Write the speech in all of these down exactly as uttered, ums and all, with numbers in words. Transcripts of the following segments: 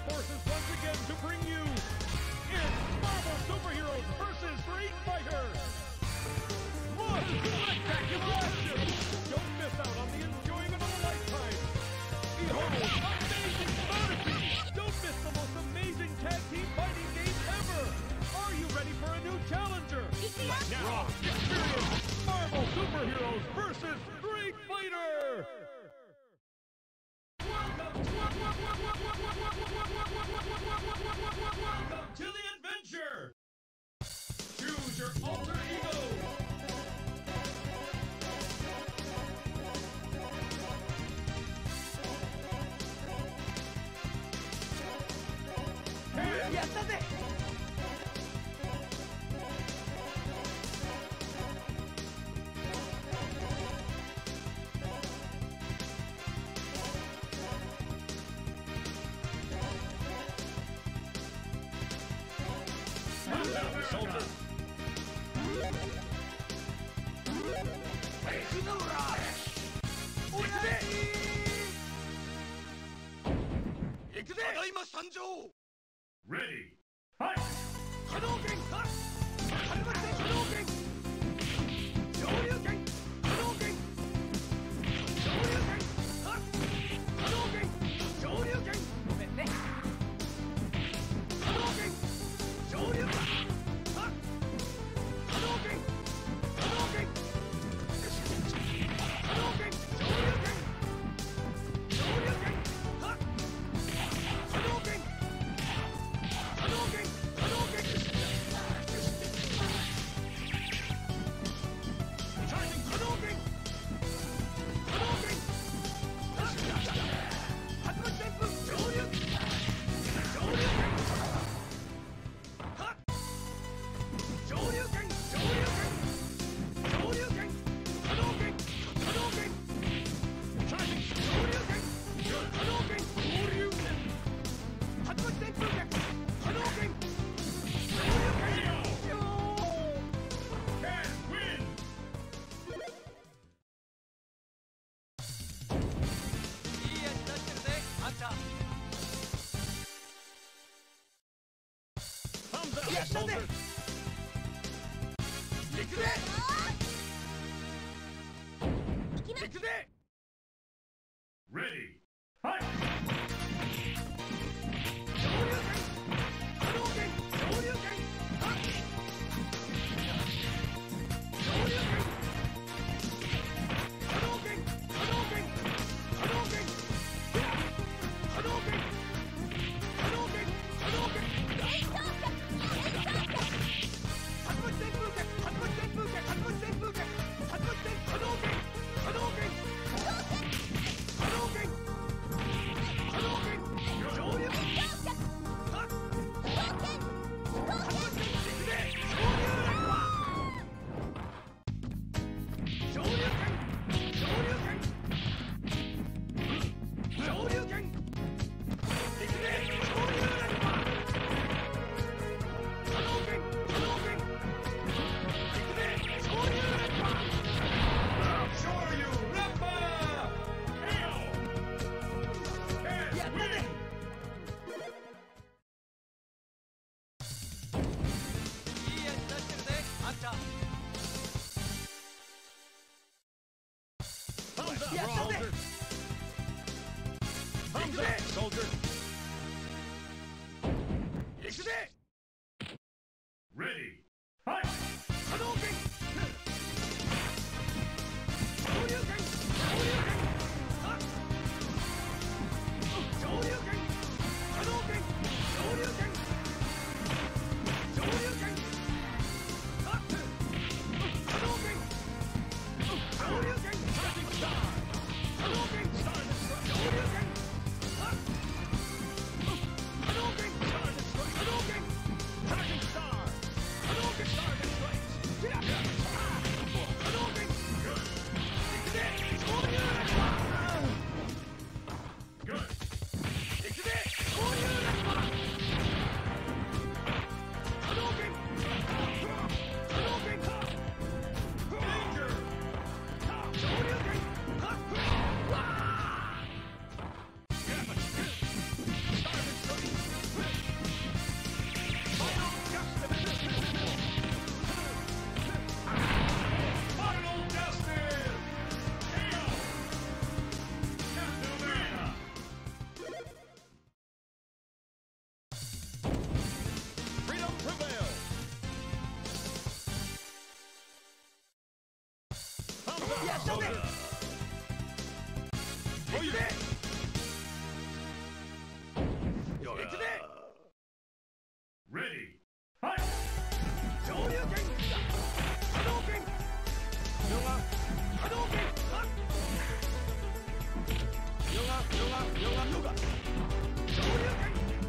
forces once again to bring you it's Marvel Superheroes versus Street Fighter! Look! Spectacular action! Don't miss out on the enjoyment of a lifetime! Behold! Amazing strategy! Don't miss the most amazing tag team fighting game ever! Are you ready for a new challenger? Now, experience Marvel Superheroes versus Street Fighter! Welcome to the adventure! Choose your alter ego! Yatta! Soldier! Ready! Fight! Hadouken! Hadouken! Hadouken! Shoryuken! Hadouken! Shoryuken! Hadouken! Shoryuken! Hadouken! Shoryuken! Hadouken! Hadouken! Hadouken! Shoryuken! Shoryuken! Hadouken! Hadouken! Hadouken! Charging Hadouken! Hadouken! Hadouken! Senpu! Shoryuken! Shoryuken! Ha! Shoryuken! Shoryuken! Shoryuken! Hadouken! Hadouken! Charging Shoryuken! Hadouken! Shoryuken! Hadouken! Senpu! Hadouken! Can win! Thumbs up, soldier! Ready! Fight! Shoryuken! Hadouken! Shoryuken! Ha! Shoryuken! Hadouken! Hadouken! Hadouken! Hadouken! Hadouken! Hadouken! Hadouken! Senpuken! Hadouken! Senpuken! Hadouken! Senpuken! Hadouken! Hadouken! Hadouken! Hadouken! Hadouken! Shoryuken! Ha! Hadouken! Shoryuken! Shoryuken! Shoryuken! Hadouken! Hadouken! Shoryu Rampa! K O! Can win! Thumbs up, soldier! Thumbs up, soldier! Ready! Fight! Hadouken! Shoryuken! Shoryuken! Ha! Shoryuken! Hadouken! Shoryuken! Shoryuken! Ha! Hadouken! Shoryuken! Rising star! Hadouken! Star Destroyer! Shoryuken! Ha! やったぜ。行くぜ。行くぜ。 Ready. Fight. 上流拳、波動拳、ヨガ、波動拳、ヨガ、ヨガ、ヨガ、ヨガ、上流拳、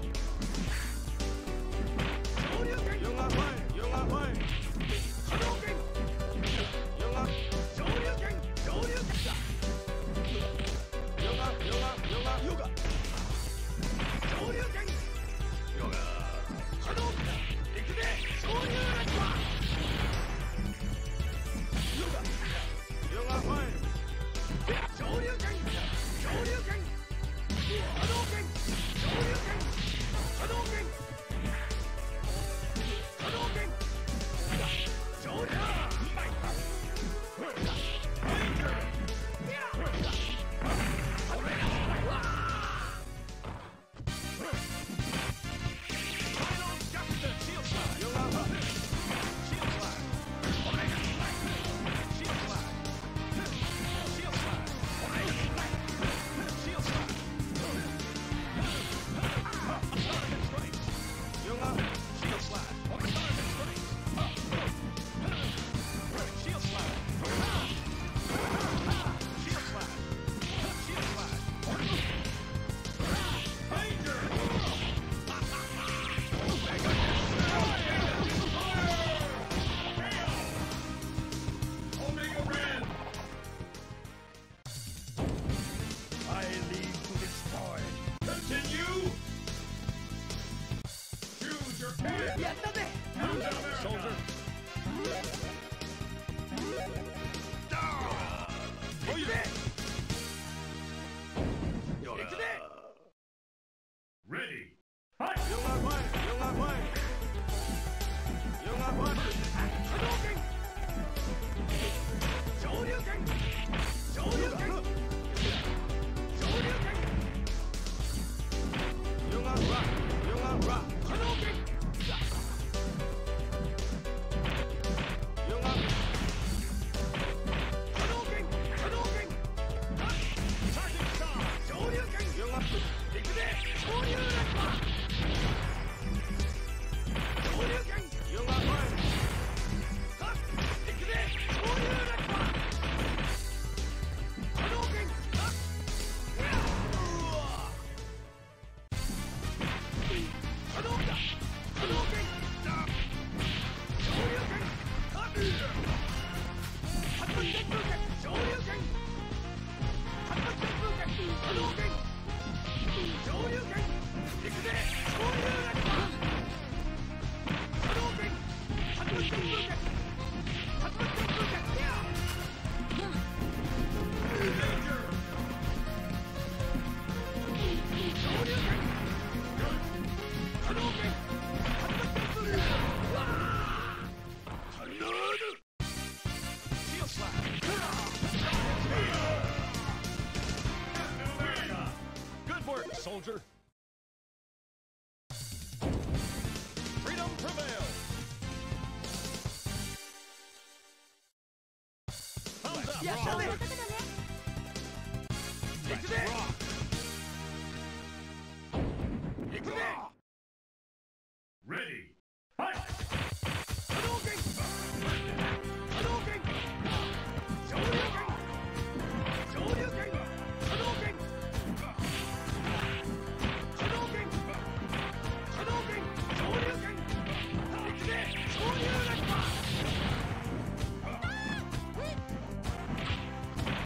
上流拳、ヨガファイ、ヨガファイ、波動拳、ヨガ、上流拳、上流拳、ヨガ、ヨガ、ヨガ、ヨガ、上流拳、ヨガ、波動拳、行くぜ、上流拳は。ヨガファイ上流拳上流拳波動拳上流拳波動拳波動拳上流 Ready. Fight. Yoga fire, yoga fire, yoga fire. Hadouken. 上流拳、上流拳、上流拳。ヨガフラ、ヨガフラ、波動拳。ヨガ。波動拳、波動拳。上流拳、ヨガ。行くぜ、上流拳。上流拳、ヨガファイ。はっ、行くぜ、上流拳。波動拳、はっ、うわ。波動拳、波動拳。上流拳、はっ。八分旋風拳、上流拳。八分旋風拳、波動拳。上流拳、行くぜ、上流拳。波動拳、八分旋風拳。八分旋風拳。上流拳。波動拳、八分旋風拳。タルナード。シオスライド。 Good work, soldier. Freedom prevails. Thumbs up. やったぜ。行くぜ。行くぜ。 Ready. Fight. 波動拳。波動拳。上流拳。上流拳。波動拳。波動拳。波動拳。上流拳。行くぜ。上流拳。波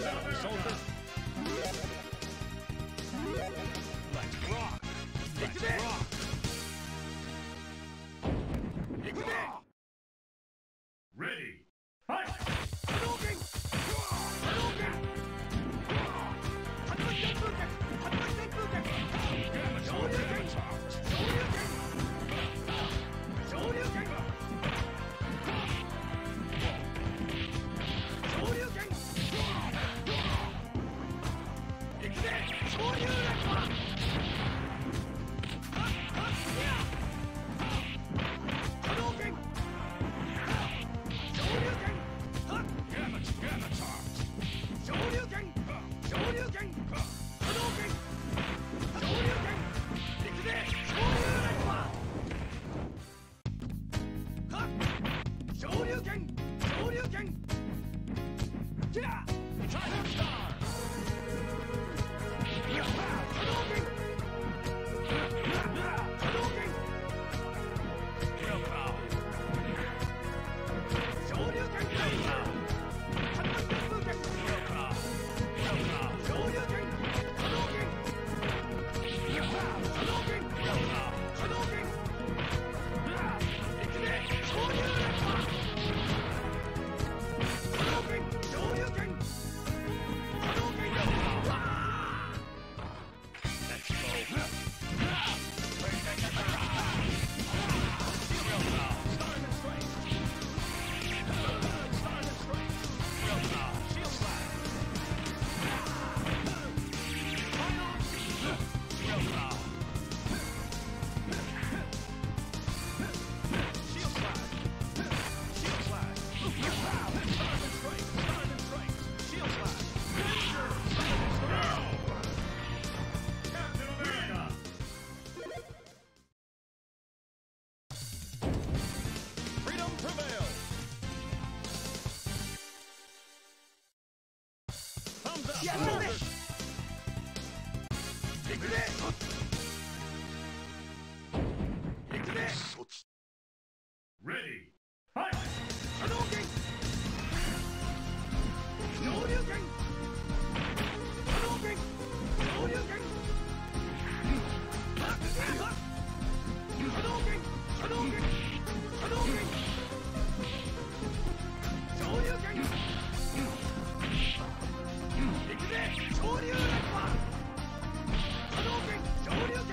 soldier. Let's rock. Let's rock. Ready. Fight! Hadouken! Hadouken! Hadouken! Hadouken! Shoryuken! Shoryuken! Shoryuken! Shoryuken! Ikze! Shoryuken! Hadouken! Shoryuken! Gamma, gamma charge! Shoryuken! Shoryuken! Hadouken! Shoryuken! Ikze! Shoryuken! Ha! Shoryuken! Shoryuken! Yeah! Triumph Star! Hadouken! Hadouken! Real power! Shoryuken! Hadouken! Real power! Real power! Shoryuken! Hadouken! Hadouken! Real power! Hadouken! Ikze! Shoryuken! Hadouken! Shoryuken! Hadouken! Let's go! Real power! Start and strike! Start and strike! Real power! Shield slash! Real power! Shield slash! Shield slash! Real power! Start and strike! Start and strike! Shield slash! Danger! Start and strike! Captain America! Freedom prevails! Thumbs up! soldiers! Ready! Fight! Hadouken! Shoryuken! Hadouken! Shoryuken! Hadouken! Hadouken! Hadouken! Shoryuken! Ikze! Shoryuken! Hadouken! Shoryuken!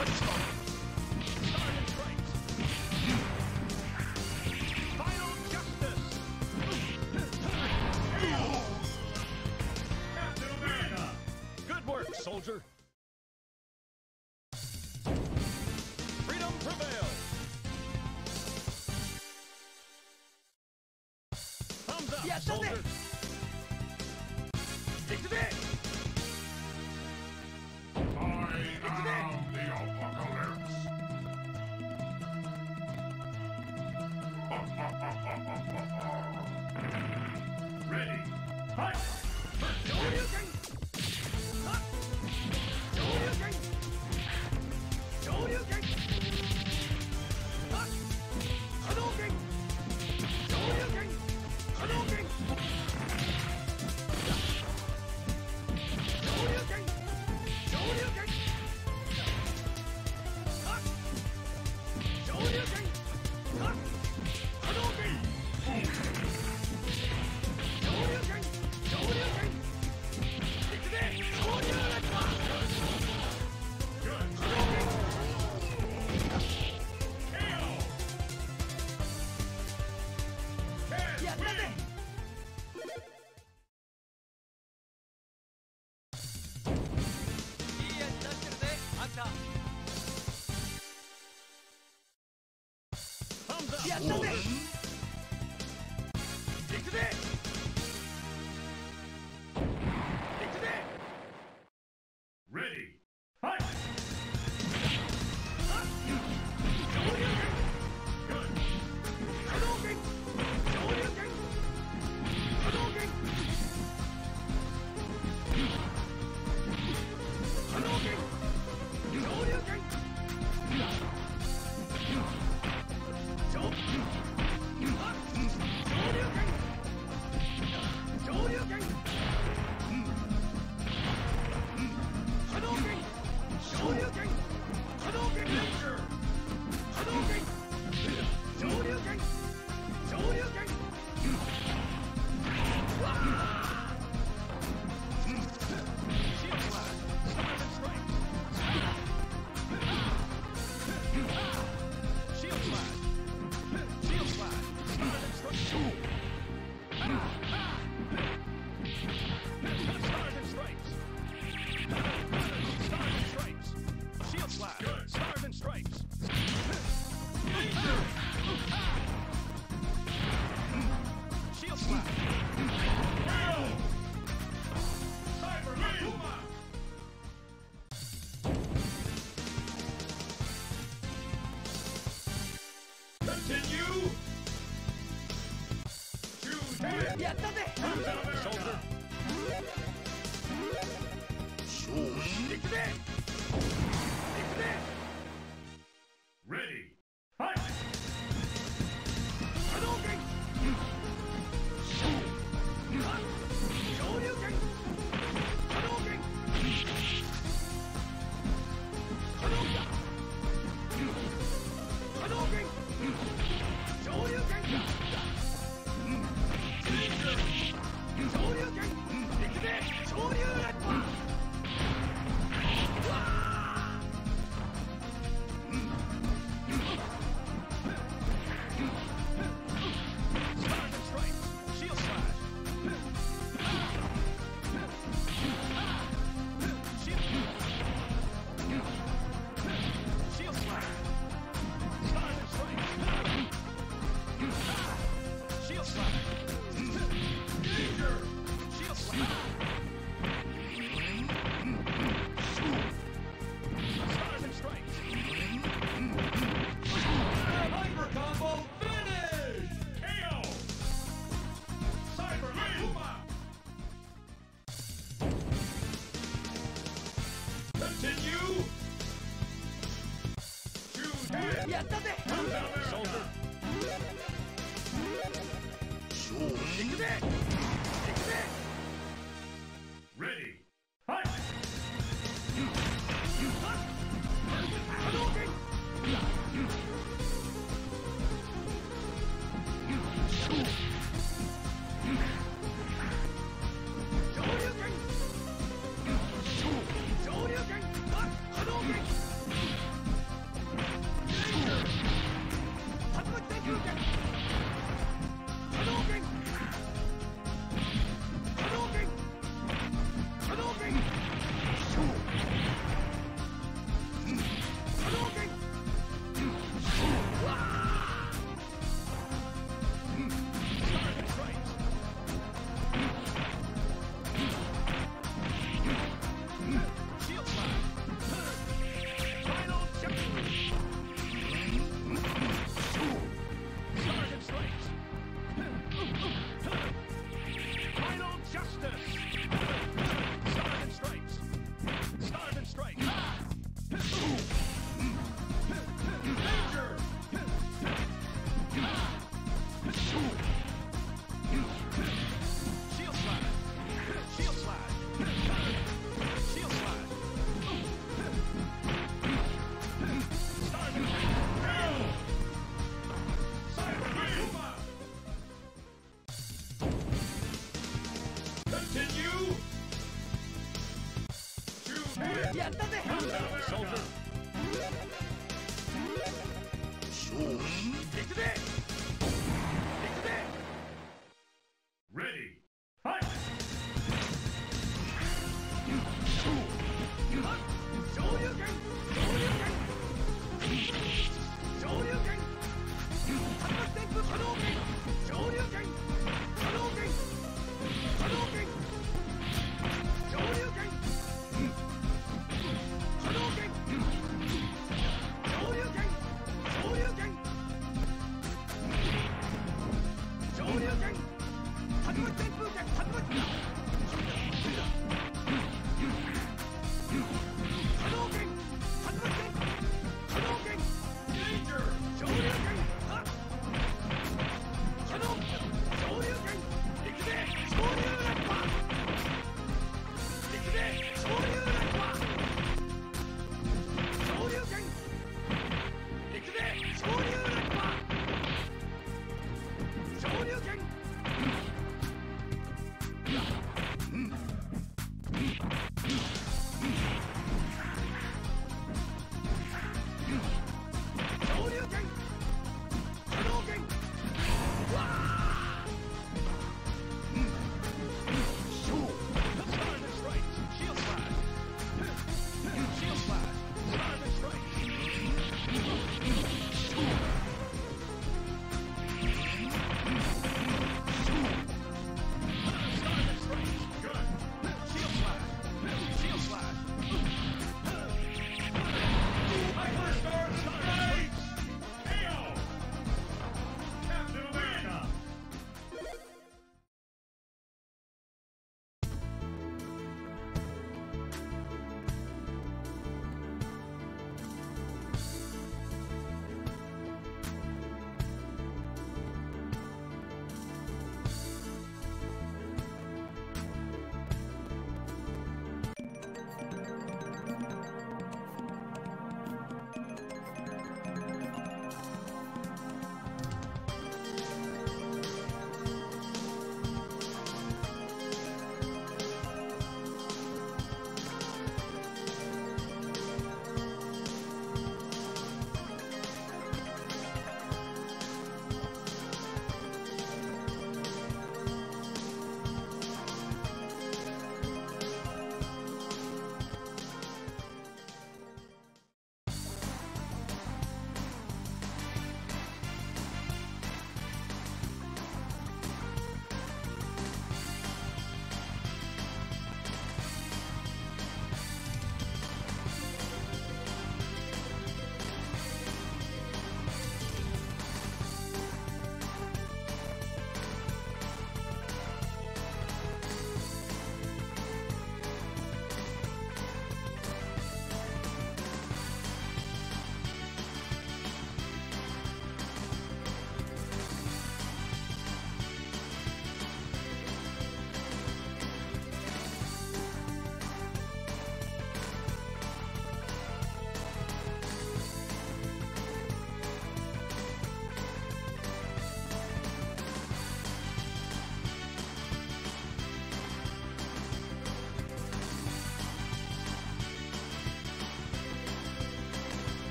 Soldier. Freedom prevails. Thumbs up, Yes, soldier. Stick to this. I am the apocalypse. Ready. Fight! Shoryuken. Shoryuken! Shoryuken! Hadouken! Shoryuken! Hadouken! Shoryuken! Shoryuken! Shoryuken! Hadouken! Shoryuken! Shoryuken! Stick to this! Shoryuken! Good. K O. Can't Yeah, win. nothing. Thumbs up. Yeah, nothing. Stick to this. Stick to this. Ready. Fight! Shoryuken! Good. Hadouken! Shoryuken! Hadouken! Hadouken! Shoryuken! Shou- Shoryuken! Shoryuken! Hadouken! Shoryuken! Hadouken! Danger. Hadouken! Shoryuken! Shoryuken! Shield slash. Stars and stripes. Shield slash. Shield slash. Stars and stripes. Stars and stripes. Stars and stripes. Shield slash. Good. Stars and stripes. Shield slash. K O. Cyber Akuma. Continue. Choose hit. やったぜ Captain America. Soldier. Stick to this! Stick to this! Ready. Fight! Hadouken! Shoryuken! Hadouken! Hadouken! Hadouken! Shoryuken! Shoryuken! Stick to this! Shoryuken! Stars and stripes. Shield slash. Shield. Shield slash. Stars and stripes. Shield slash. Danger. Shield slash. Stars and stripes. Hyper combo finish! K O. Cyber Akuma. Continue. Choose hit. やったぜ Captain America. Soldier. Stick to this! Stick to this! Ready. Fight! Hadouken! Shoryuken! Shoryuken! Hadouken! やったぜ Shoulder. 行くぜ行くぜ Ready. Fight. 昇竜拳昇竜拳